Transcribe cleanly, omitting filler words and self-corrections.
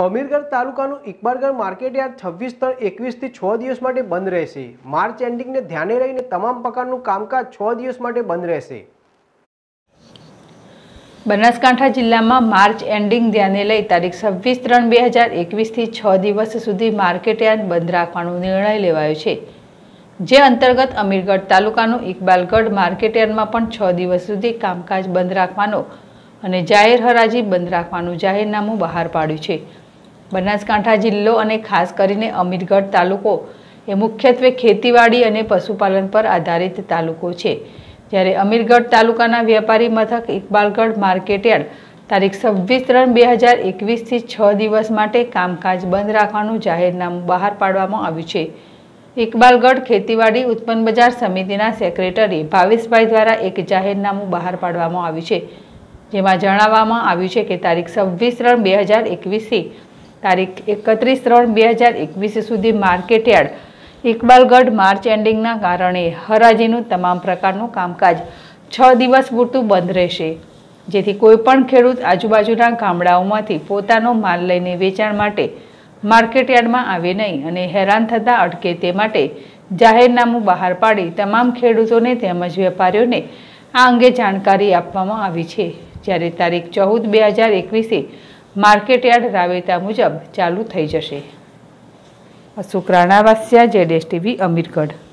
અમીરગઢ તાલુકાનું ઇકબાલગઢ માર્કેટયાર્ડ 26/3/21 થી 6 દિવસ માટે બંધ રહેશે। માર્ચ એન્ડિંગને ધ્યાને લઈને તમામ પ્રકારનું કામકાજ 6 દિવસ માટે બંધ રહેશે। બનાસકાંઠા જિલ્લામાં માર્ચ એન્ડિંગ ધ્યાને લઈ તારીખ 26/3/2021 થી 6 દિવસ સુધી માર્કેટયાર્ડ બંધ રાખવાનો નિર્ણય લેવાયો છે, જે અંતર્ગત અમીરગઢ તાલુકાનું ઇકબાલગઢ માર્કેટયાર્ડમાં પણ 6 દિવસ સુધી કામકાજ બંધ રાખવાનો અને જાહેર હરાજી બંધ રાખવાનું જાહેરનામું બહાર પાડ્યું છે। બનાસકાંઠા જિલ્લો અને ખાસ કરીને અમીરગઢ તાલુકો એ મુખ્યત્વે ખેતીવાડી અને પશુપાલન પર આધારિત તાલુકો છે, જ્યારે અમીરગઢ તાલુકાના વ્યાપારી મથક ઇકબાલગઢ માર્કેટયાર્ડ તારીખ 26/3/2021 થી 6 દિવસ માટે કામકાજ બંધ રાખવાનું જાહેરનામું બહાર પાડવામાં આવ્યું છે। ઇકબાલગઢ ખેતીવાડી ઉત્પન્ન બજાર સમિતિના સેક્રેટરી ભાવેશભાઈ દ્વારા એક જાહેરનામું બહાર પાડવામાં આવ્યું છે, જેમાં જણાવવામાં આવ્યું છે કે તારીખ 26/3/2021 થી તારીખ 31/3/2021 સુધી માર્કેટયાર્ડ ઇકબાલગઢ માર્ચ એન્ડિંગના કારણે હરાજીનું તમામ પ્રકારનું કામકાજ 6 દિવસ પૂરતું બંધ રહેશે, જેથી કોઈપણ ખેડૂત આજુબાજુના ગામડાઓમાંથી પોતાનો માલ લઈને વેચાણ માટે માર્કેટયાર્ડમાં આવે નહીં અને હેરાન થતા અટકે તે માટે જાહેરનામું બહાર પાડી તમામ ખેડૂતોને તેમજ વેપારીઓને આ અંગે જાણકારી આપવામાં આવી છે। જ્યારે તારીખ 14/2021 માર્કેટયાર્ડ રાબેતા મુજબ ચાલુ થઈ જશે। અશુક રાણાવાસિયા, ZSTV, અમીરગઢ।